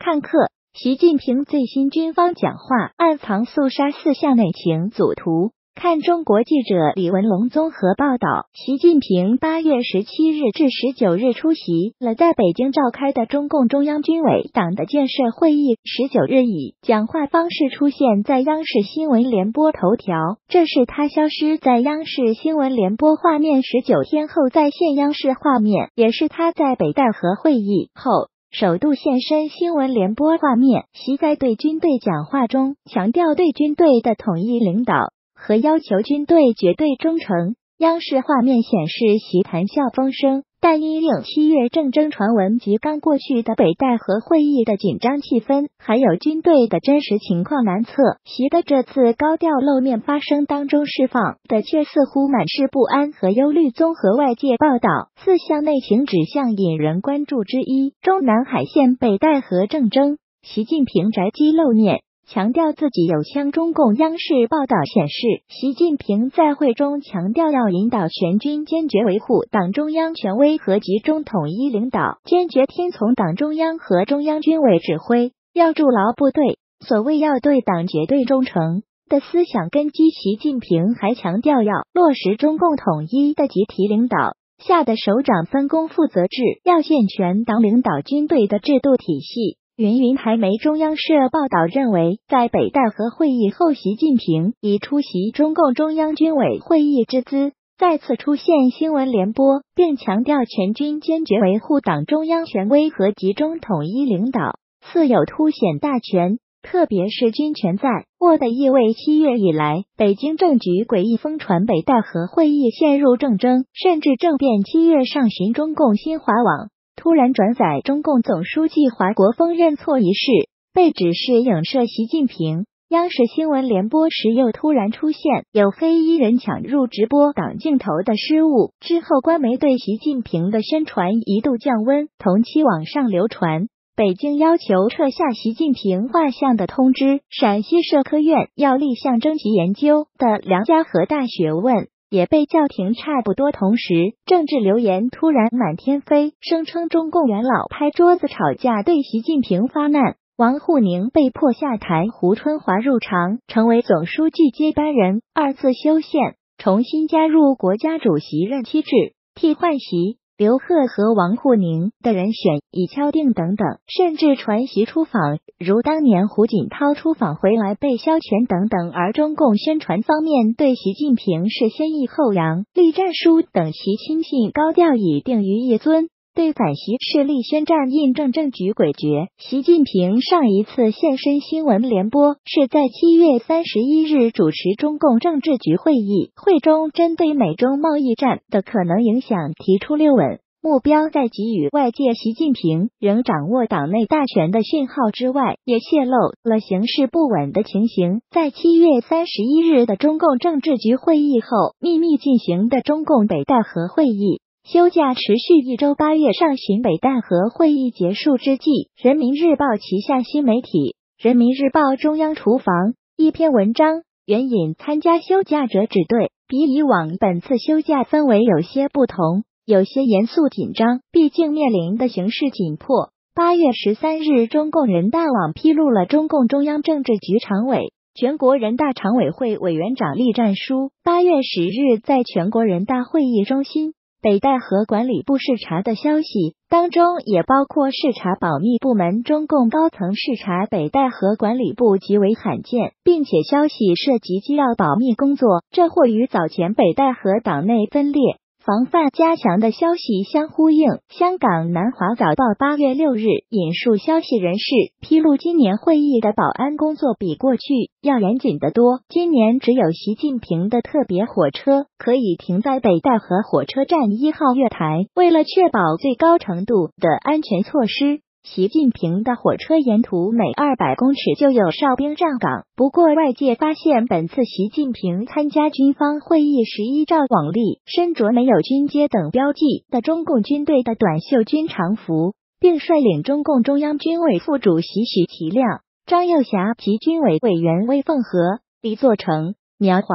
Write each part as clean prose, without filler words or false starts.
看客，习近平最新军方讲话暗藏肃杀4项内情组图。看中国记者李文龙综合报道，习近平8月17日至19日出席了在北京召开的中共中央军委党的建设会议。19日以讲话方式出现在央视新闻联播头条，这是他消失在央视新闻联播画面19天后再现央视画面，也是他在北戴河会议后首度现身新闻联播画面。习在对军队讲话中强调对军队的统一领导和要求军队绝对忠诚。央视画面显示习谈笑风生，但因应7月政争传闻及刚过去的北戴河会议的紧张气氛，还有军队的真实情况难测，习的这次高调露面发声当中释放的却似乎满是不安和忧虑。综合外界报道，4项内情指向引人关注之一，中南海线北戴河政争，习近平宅机露面，强调自己有枪。中共央视报道显示，习近平在会中强调要引导全军坚决维护党中央权威和集中统一领导，坚决听从党中央和中央军委指挥，要筑牢部队所谓要对党绝对忠诚的思想根基。习近平还强调要落实中共统一的集体领导下的首长分工负责制，要健全党领导军队的制度体系。云台媒中央社报道认为，在北戴河会议后，习近平以出席中共中央军委会议之姿再次出现新闻联播，并强调全军坚决维护党中央权威和集中统一领导，似有凸显大权特别是军权在握的意味。7月以来，北京政局诡异疯传北戴河会议陷入政争，甚至政变。7月上旬，中共新华网突然转载中共总书记华国锋认错一事，被指是影射习近平。央视新闻联播时又突然出现有黑衣人抢入直播挡镜头的失误，之后官媒对习近平的宣传一度降温。同期网上流传北京要求撤下习近平画像的通知，陕西社科院要立项征集研究的梁家河大学问也被叫停。差不多同时，政治流言突然满天飞，声称中共元老拍桌子吵架对习近平发难，王沪宁被迫下台，胡春华入常成为总书记接班人，2次修宪，重新加入国家主席任期制，替换习、刘鹤和王沪宁的人选已敲定等等，甚至传习出访，如当年胡锦涛出访回来被削权等等。而中共宣传方面对习近平是先抑后扬，栗战书等其亲信高调以定于一尊，对反习势力宣战，印证政局诡谲。习近平上一次现身新闻联播是在7月31日主持中共政治局会议，会中针对美中贸易战的可能影响提出6稳，目标在给予外界习近平仍掌握党内大权的讯号之外，也泄露了形势不稳的情形。在7月31日的中共政治局会议后秘密进行的中共北戴河会议休假持续1周。8月上旬北戴河会议结束之际，人民日报旗下新媒体人民日报中央厨房一篇文章援引参加休假者指对，比以往本次休假氛围有些不同，有些严肃紧张，毕竟面临的形势紧迫。8月13日，中共人大网披露了中共中央政治局常委、全国人大常委会委员长栗战书8月10日在全国人大会议中心北戴河管理部视察的消息，当中也包括视察保密部门。中共高层视察北戴河管理部极为罕见，并且消息涉及机要保密工作，这或与早前北戴河党内分裂防范加强的消息相呼应。香港南华早报8月6日引述消息人士披露，今年会议的保安工作比过去要严谨得多。今年只有习近平的特别火车可以停在北戴河火车站1号月台，为了确保最高程度的安全措施，习近平的火车沿途每200公尺就有哨兵站岗。不过外界发现，本次习近平参加军方会议时，依照往例身着没有军阶等标记的中共军队的短袖军常服，并率领中共中央军委副主席许其亮、张又侠及军委委员魏凤和、李作成、苗华、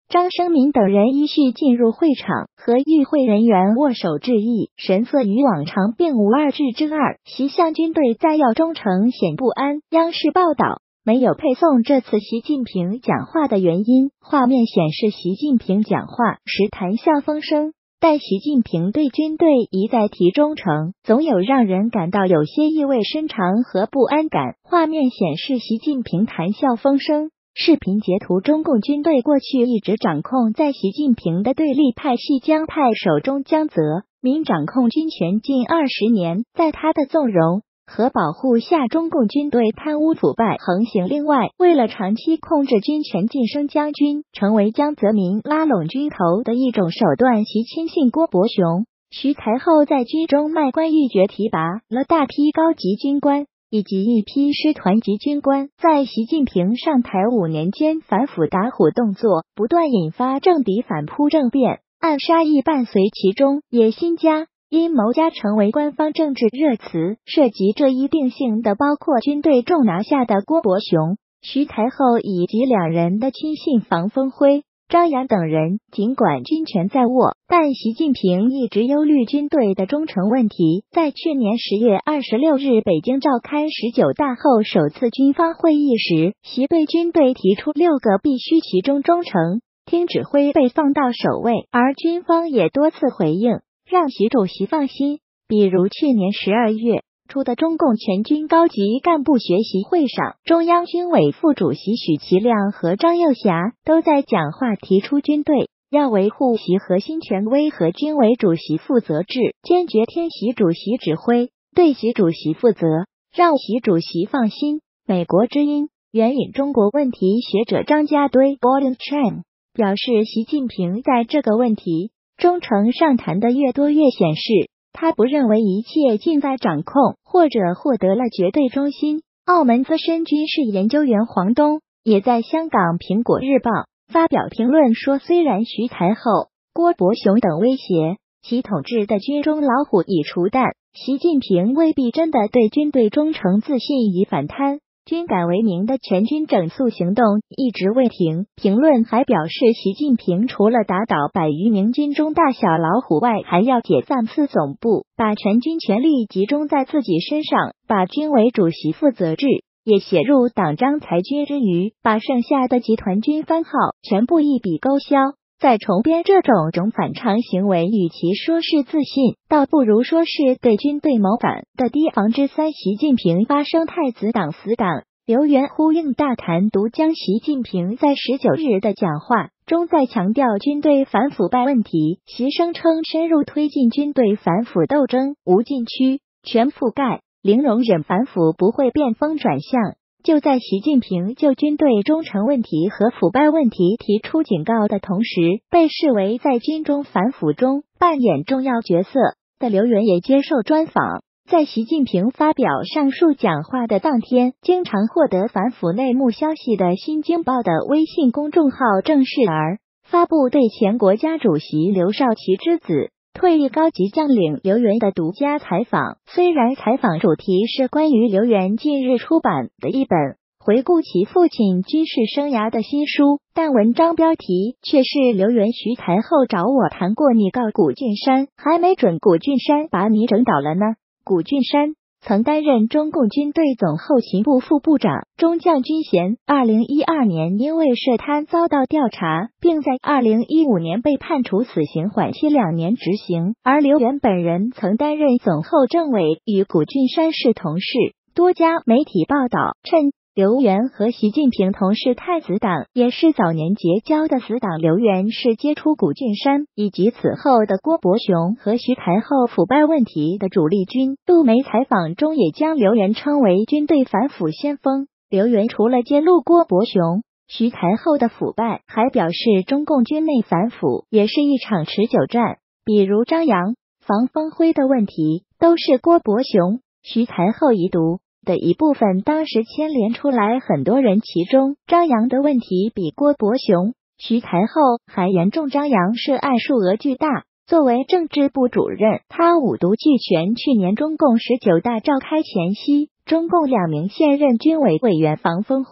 张生民等人依序进入会场，和与会人员握手致意，神色与往常并无二致之二。习向军队在要中呈现不安。央视报道，没有配送这次习近平讲话的原因。画面显示习近平讲话时谈笑风生，但习近平对军队一再提忠诚，总有让人感到有些意味深长和不安感。画面显示习近平谈笑风生。视频截图，中共军队过去一直掌控在习近平的对立派系江派手中，江泽民掌控军权近20年，在他的纵容和保护下，中共军队贪污腐败横行。另外，为了长期控制军权，晋升将军成为江泽民拉拢军头的一种手段。其亲信郭伯雄、徐才厚在军中卖官鬻爵，提拔了大批高级军官以及一批师团级军官。在习近平上台5年间，反腐打虎动作不断，引发政敌反扑政变，暗杀亦伴随其中，野心家、阴谋家成为官方政治热词。涉及这一定性的包括军队重拿下的郭伯雄、徐才厚以及两人的亲信房峰辉、张扬等人。尽管军权在握，但习近平一直忧虑军队的忠诚问题。在去年10月26日北京召开19大后首次军方会议时，习对军队提出6个必须，其中忠诚、听指挥被放到首位，而军方也多次回应，让习主席放心。比如去年12月初的中共全军高级干部学习会上，中央军委副主席许其亮和张又侠都在讲话提出军队要维护习核心权威和军委主席负责制，坚决听习主席指挥，对习主席负责，让习主席放心。美国之音援引中国问题学者张家堆 Bolin Chan 表示，习近平在这个问题忠诚上谈的越多，越显示他不认为一切尽在掌控，或者获得了绝对中心。澳门资深军事研究员黄东也在香港苹果日报发表评论说，虽然徐才厚、郭伯雄等威胁其统治的军中老虎已除，但习近平未必真的对军队忠诚，自信已反贪。军改为名的全军整肃行动一直未停。评论还表示，习近平除了打倒100余名军中大小老虎外，还要解散司总部，把全军权力集中在自己身上，把军委主席负责制也写入党章裁军之余，把剩下的集团军番号全部一笔勾销。再重编这种反常行为，与其说是自信，倒不如说是对军队谋反的提防之三。习近平发声太子党死党，刘源呼应大谈独江。习近平在19日的讲话中再强调军队反腐败问题，习声称深入推进军队反腐斗争，无禁区、全覆盖、零容忍，反腐不会变风转向。就在习近平就军队忠诚问题和腐败问题提出警告的同时，被视为在军中反腐中扮演重要角色的刘源也接受专访。在习近平发表上述讲话的当天，经常获得反腐内幕消息的新京报的微信公众号正式发布对前国家主席刘少奇之子、退役高级将领刘源的独家采访。虽然采访主题是关于刘源近日出版的一本回顾其父亲军事生涯的新书，但文章标题却是刘源徐才厚找我谈过，你告古俊山，还没准古俊山把你整倒了呢。古俊山曾担任中共军队总后勤部副部长，中将军衔。2012年因为涉贪遭到调查，并在2015年被判处死刑，缓期2年执行。而刘源本人曾担任总后政委，与古俊山是同事。多家媒体报道称，刘源和习近平同是太子党，也是早年结交的死党。刘源是接触古俊山以及此后的郭伯雄和徐才厚腐败问题的主力军。陆媒采访中也将刘源称为军队反腐先锋。刘源除了揭露郭伯雄、徐才厚的腐败，还表示中共军内反腐也是一场持久战，比如张扬、房峰辉的问题，都是郭伯雄、徐才厚遗毒的一部分，当时牵连出来很多人，其中张扬的问题比郭伯雄、徐才厚还严重。张扬涉案数额巨大，作为政治部主任，他五毒俱全。去年中共19大召开前夕，中共2名现任军委委员房峰辉、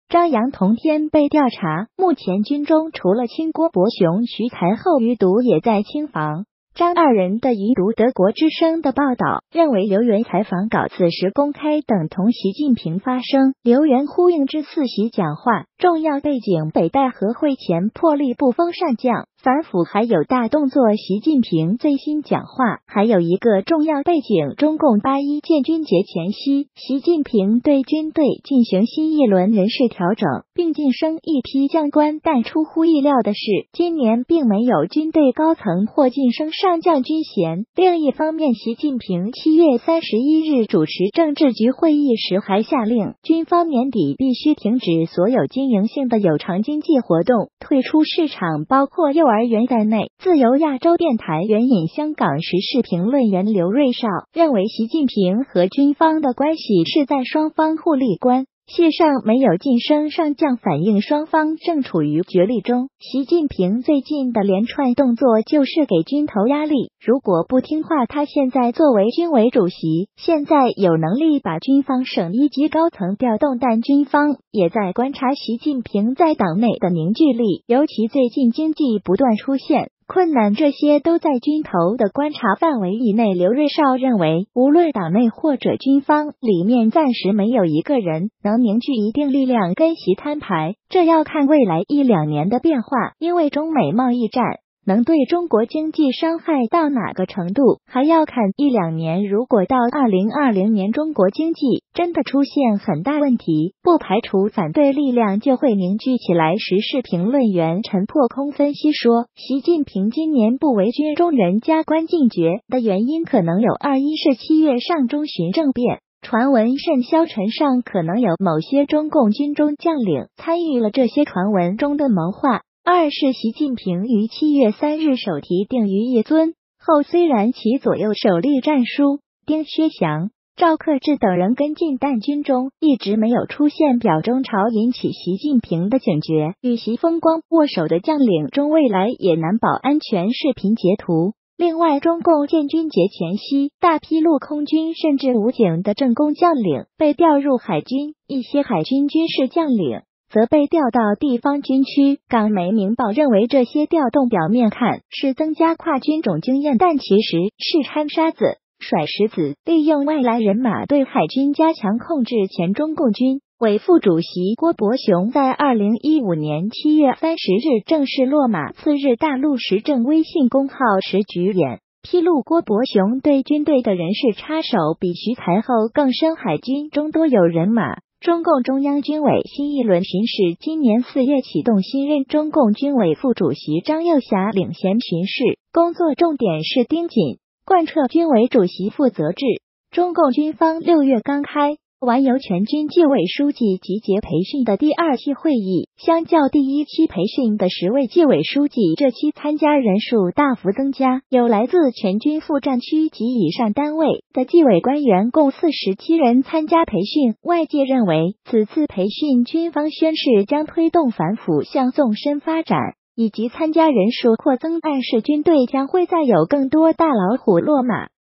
张扬同天被调查，目前军中除了清郭伯雄、徐才厚余毒也在清房。张二人的余毒，德国之声的报道认为，刘源采访稿此时公开等同习近平发声。刘源呼应之四席讲话，重要背景：北戴河会前破例不封上将，反腐还有大动作。习近平最新讲话还有一个重要背景：中共8·1建军节前夕，习近平对军队进行新一轮人事调整，并晋升一批将官。但出乎意料的是，今年并没有军队高层或晋升上将军衔。另一方面，习近平7月31日主持政治局会议时还下令，军方年底必须停止所有经营性的有偿经济活动，退出市场，包括幼儿园在内。自由亚洲电台援引香港时事评论员刘瑞绍认为，习近平和军方的关系是在双方互利关系上没有晋升上将，反映双方正处于角力中。习近平最近的连串动作就是给军头压力，如果不听话，他现在作为军委主席，现在有能力把军方省一级高层调动，但军方也在观察习近平在党内的凝聚力，尤其最近经济不断出现困难，这些都在军头的观察范围以内。刘瑞绍认为，无论党内或者军方里面，暂时没有一个人能凝聚一定力量跟习摊牌，这要看未来1-2年的变化，因为中美贸易战能对中国经济伤害到哪个程度，还要看1-2年。如果到2020年中国经济真的出现很大问题，不排除反对力量就会凝聚起来。时事评论员陈破空分析说，习近平今年不为军中人加官进爵的原因可能有二：一是7月上中旬政变，传闻甚嚣尘上，可能有某些中共军中将领参与了这些传闻中的谋划。二是习近平于7月3日手提定于一尊后，虽然其左右手立战书丁薛祥、赵克志等人跟进，但军中一直没有出现表中朝，引起习近平的警觉。与习风光握手的将领中，未来也难保安全。视频截图。另外，中共建军节前夕，大批陆空军甚至武警的政工将领被调入海军，一些海军军事将领则被调到地方军区。港媒《明报》认为，这些调动表面看是增加跨军种经验，但其实是掺沙子、甩石子，利用外来人马对海军加强控制。前中共军委副主席郭伯雄在2015年7月30日正式落马。次日，大陆时政微信公号时局眼披露，郭伯雄对军队的人事插手比徐才厚更深，海军中多有人马。中共中央军委新一轮巡视今年4月启动，新任中共军委副主席张又侠领衔巡视，工作重点是盯紧贯彻军委主席负责制。中共军方6月刚开完由全军纪委书记集结培训的第2期会议，相较第1期培训的10位纪委书记，这期参加人数大幅增加，有来自全军副战区及以上单位的纪委官员共47人参加培训。外界认为，此次培训军方宣示将推动反腐向纵深发展，以及参加人数扩增，暗示军队将会再有更多大老虎落马。